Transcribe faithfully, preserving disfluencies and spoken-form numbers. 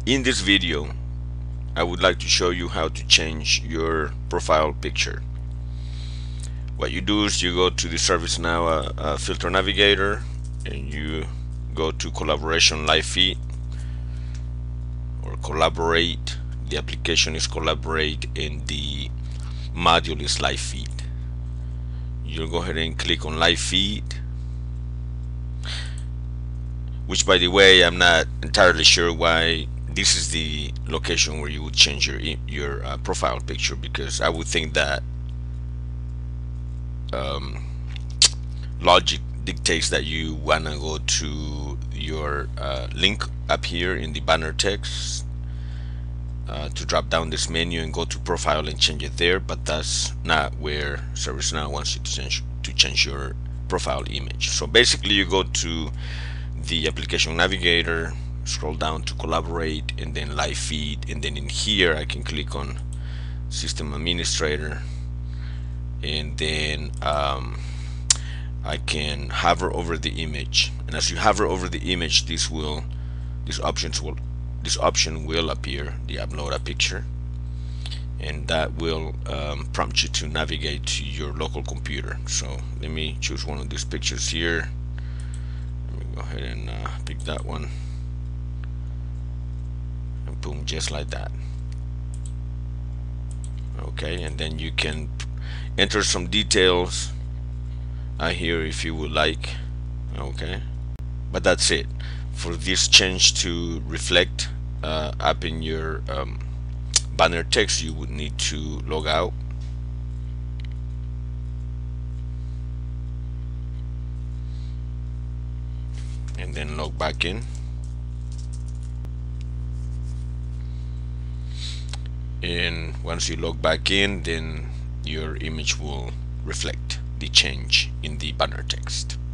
In this video, I would like to show you how to change your profile picture. What you do is you go to the ServiceNow uh, uh, filter navigator and you go to collaboration live feed or collaborate. The application is collaborate and the module is live feed. You'll go ahead and click on live feed, which, by the way, I'm not entirely sure why this is the location where you would change your your uh, profile picture, because I would think that um, logic dictates that you wanna go to your uh, link up here in the banner text uh, to drop down this menu and go to profile and change it there, but that's not where ServiceNow wants you to change to change your profile image. So basically you go to the application navigator, scroll down to collaborate, and then live feed, and then in here I can click on system administrator, and then um, I can hover over the image, and as you hover over the image, this will these options will this option will appear, the upload a picture, and that will um, prompt you to navigate to your local computer. So let me choose one of these pictures here. Let me go ahead and uh, pick that one, and boom, just like that. Okay, and then you can enter some details uh, here if you would like. Okay, but that's it. For this change to reflect uh, up in your um, banner text, you would need to log out, and then log back in. And once you log back in, then your image will reflect the change in the banner text.